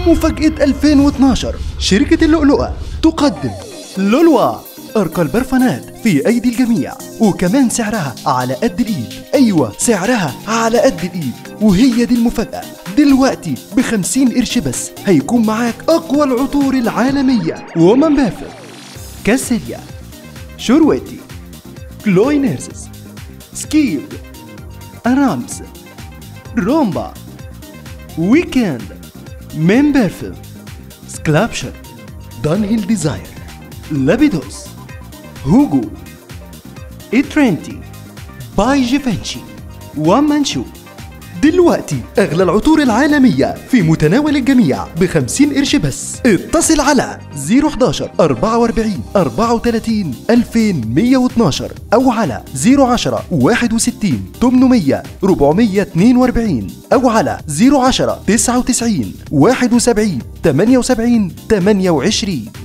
مفاجأة 2012. شركة اللؤلؤة تقدم لؤلؤة، أرقى البرفانات في أيدي الجميع، وكمان سعرها على قد الإيد. أيوة، سعرها على قد الإيد. وهي دي المفاجأة، دلوقتي ب50 قرش بس هيكون معاك أقوى العطور العالمية: وومن بيرفكت، كاسيليا، شورويتي، كلوي نيرسس، سكيب، أرامس، رومبا، ويكند، مين بيرفكت، سكلابشر، دانهيل ديزاير، لابيدوس، هوجو، إترينتي، باي جيفنشي، ومانشو. دلوقتي أغلى العطور العالمية في متناول الجميع ب50 قرش بس. اتصل على 011 44 34 2112 أو على 010 61 800 442 أو على 010 99 71 78 28.